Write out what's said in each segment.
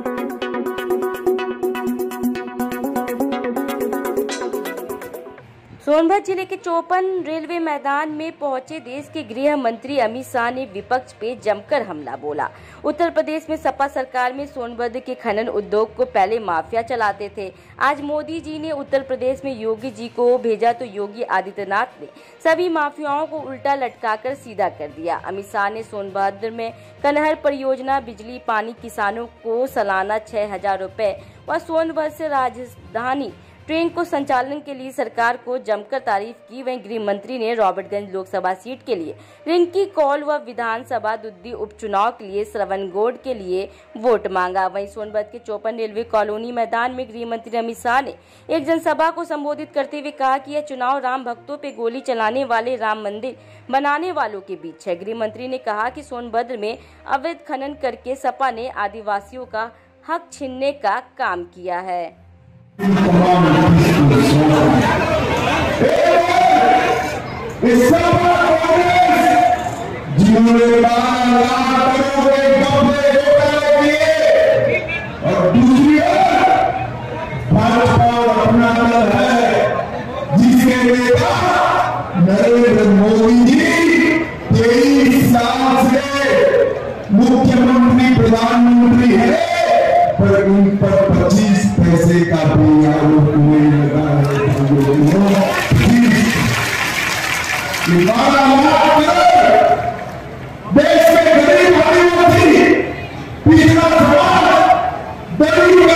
सोनभद्र जिले के चौपन रेलवे मैदान में पहुंचे देश के गृह मंत्री अमित शाह ने विपक्ष पे जमकर हमला बोला। उत्तर प्रदेश में सपा सरकार में सोनभद्र के खनन उद्योग को पहले माफिया चलाते थे। आज मोदी जी ने उत्तर प्रदेश में योगी जी को भेजा तो योगी आदित्यनाथ ने सभी माफियाओं को उल्टा लटकाकर सीधा कर दिया। अमित शाह ने सोनभद्र में कनहर परियोजना, बिजली, पानी, किसानों को सालाना 6,000 रुपए व सोनभद्र से राजधानी ट्रेन को संचालन के लिए सरकार को जमकर तारीफ की। वहीं गृह मंत्री ने रॉबर्टगंज लोकसभा सीट के लिए रिंकी कौल व विधानसभा दुद्दी उपचुनाव के लिए श्रवणगोड के लिए वोट मांगा। वहीं सोनभद्र के चौपन रेलवे कॉलोनी मैदान में गृह मंत्री अमित शाह ने एक जनसभा को संबोधित करते हुए कहा कि यह चुनाव राम भक्तों पे गोली चलाने वाले राम मंदिर बनाने वालों के बीच है। गृह मंत्री ने कहा कि सोनभद्र में अवैध खनन करके सपा ने आदिवासियों का हक छीनने का काम किया है। और दूसरी भाजपा अपना दल है जिसके नेता नरेंद्र मोदी जी 23 साल से मुख्यमंत्री प्रधानमंत्री है, पर उन पर 25 पैसे का भी आरोप नहीं लगा है। देश में गरीब आदिवासी थी, पिछड़ा समाज गरीब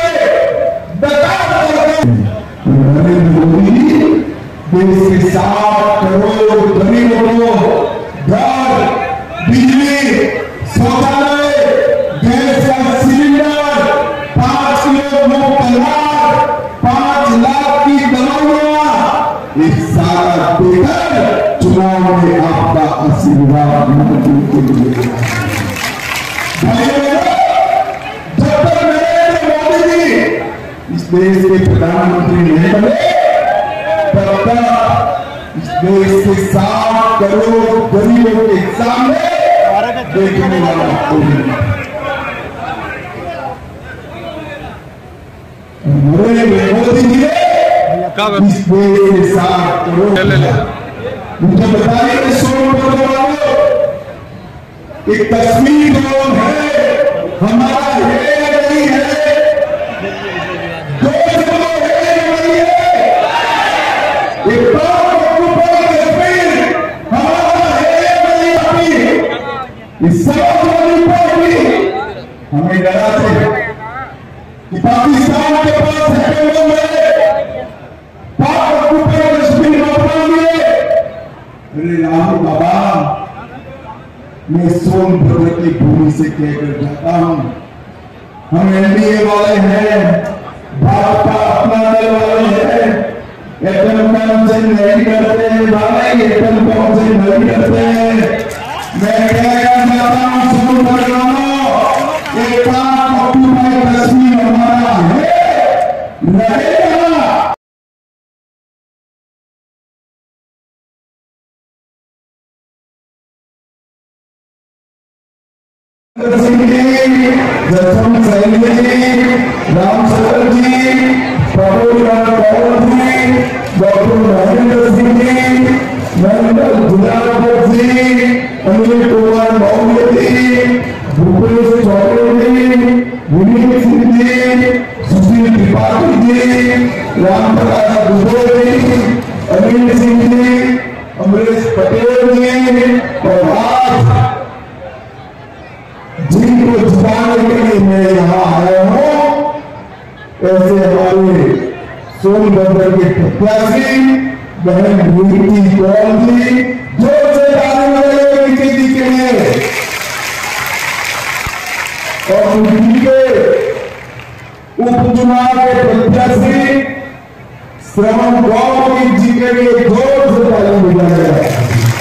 नरेंद्र मोदी देश के 7 करोड़ गरीबों को घर, बिजली, शौचालय, गैस का सिलेंडर, 5 किलो मुफ्त अनाज, 5 लाख की दवाइयां, एक सारा देकर चुनाव में आपका आशीर्वाद मोदी के लिए। जब तक नरेंद्र मोदी जी इस देश के प्रधानमंत्री नहीं बने, तब तक इस देश के 7 करोड़ गरीबों के सामने देखने वाला कोई नहीं। नरेंद्र मोदी जी ने इस देश के 7 करोड़ मुझे बताइए, सोनभद्र वालों, एक कश्मीर जोन है, हमारा है या नहीं है? दो जगह है या नहीं है? एक कश्मीर हमारा है या नहीं? इस सब हमें डराते हैं कि पाकिस्तान के पास है राहुल बाबा, मैं सोनभद्र की भूमि से कहकर जाता हूं, हम एनडीए वाले हैं, भाजपा अपना दल वाले हैं, एटम बम से नहीं करते हैं भाई, एटम बम से नहीं करते हैं। मैं कहना चाहता हूं सोनभद्र वालों, एक बार ऑक्यूपाई कश्मीर हमारा है, रहेगा। जसवंत सैनी जी, राम शरण जी, प्रभु राम जी, डॉक्टर महेंद्र सिंह जी, नंदन गुलाब जी, अनिल कुमार मौर्य जी, भूपेश चौधरी जी, विनीत सिंह जी, सुशील त्रिपाठी जी, राम प्रकाश दुबे जी, अनिल सिंह जी, अमरीश पटेल जी, और आज जिनको जिताने के लिए मैं यहाँ आया हूँ, ऐसे हमारे सोनभद्र के प्रत्याशी बहन रिंकी कौल जी, जोर से ताली बजाइए रिंकी जी के लिए। और उनके उपचुनाव के प्रत्याशी श्रवणगोड जी के लिए जोर से ताली बजाइए।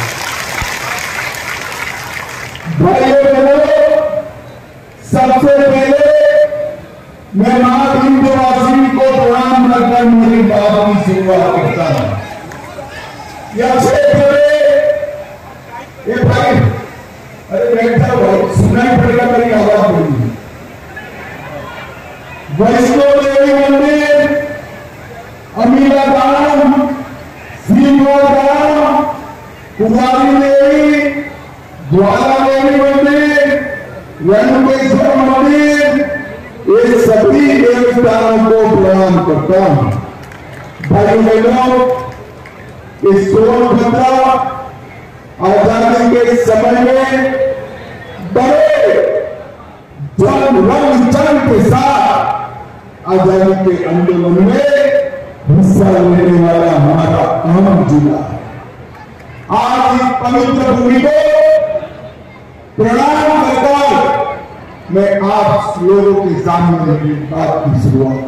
भाइयों बहनों, सबसे पहले मैं महाविंध्यवासिनी को प्रणाम करकर मेरी बात की शुरुआत करता हूं। यह क्षेत्र ये भाई, अरे बैठा भाई, सुनाई पड़ेगा मेरी आवाज बोली। वैष्णो देवी मंदिर, अमीरा धाम, श्रीमोर धाम, कुमारी देवी, ज्वाला देवी मंदिर, रेणुकेश्वर मंदिर, ये सभी देवस्थानों को प्रणाम करता हूं। भाई बहनों, इस सोनभद्र आजादी के समय में बड़े रंग चंग के साथ आजादी के आंदोलन में हिस्सा लेने वाला हमारा अहम जिला है। आज इस पवित्र भूमि को प्रणाम करकर मैं आप लोगों के सामने अपनी बात की शुरुआत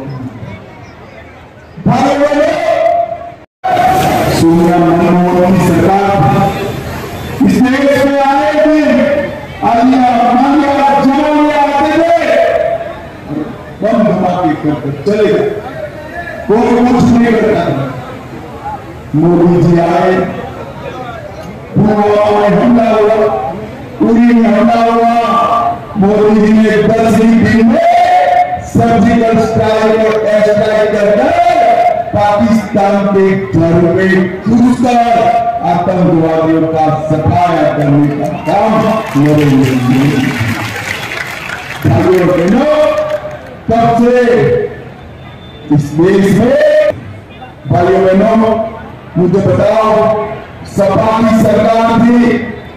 भाई बहनों, सोनिया मनमोहन की सरकार इस देश में आए दिन आलिया जमानिया आते थे, बम धमाके करके चले गए, कोई कुछ नहीं करता। मोदी जी आए, पुलवामा में हमला हुआ, उरी में हमला हुआ, मोदी जी ने 10 ही दिन में सर्जिकल स्ट्राइक और एयर स्ट्राइक करके पाकिस्तान के घर में घुसकर आतंकवादियों का सफाया करने का काम नरेंद्र मोदी। भाइयों बहनों, तब से इस देश में भाइयों बहनों मुझे बताओ, सपा की सरकार थी,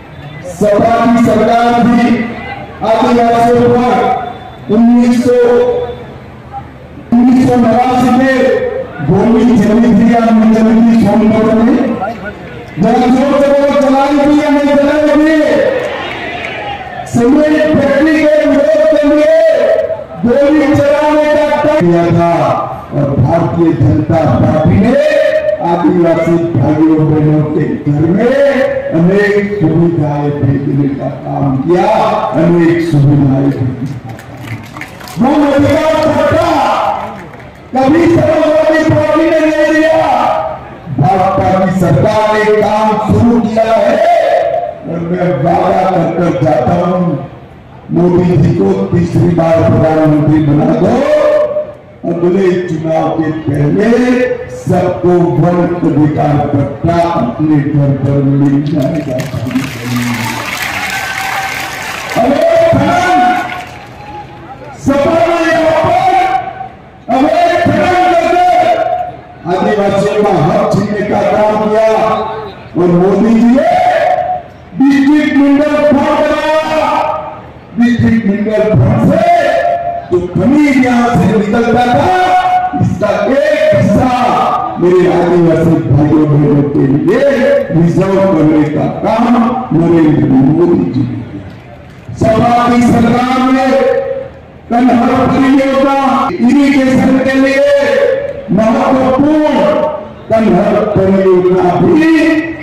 आदिवासियों पर 1989 में गोली चली थी या नहीं चली थी? सोनभद्र में जरा जोर से बोलो, चलाई थी या नहीं चलाई थी? सीमेंट फैक्ट्री के विरोध के लिए गोली चलाने का तय किया था और भारतीय जनता पार्टी ने आदिवासी भाइयों बहनों के घर में अनेक सुविधाएं भेजने का काम किया, अनेक सुविधाएं कभी समाजवादी पार्टी ने नहीं दिया। भाजपा की सरकार ने काम शुरू किया है और मैं वादा कर जाता हूं, मोदी जी को तीसरी बार प्रधानमंत्री बना दो, अगले चुनाव के पहले सबको वोट अधिकार पट्टा अपने घर पर मिल जाएगा। आदिवासियों का हक छीनने का काम किया और मोदी जी ने डिस्ट्रिक्ट मिनरल फंड बनाया। डिस्ट्रिक्ट मिनरल फंड से जो खनिज यहां से निकलता था, इसका एक हिस्सा मेरे आदिवासी भाइयों बहनों के लिए रिजर्व करने का काम नरेंद्र मोदी जी ने। सपा की सरकार में कन्हर परियोजना इरिगेशन के लिए महत्वपूर्ण कन्हर परियोजना भी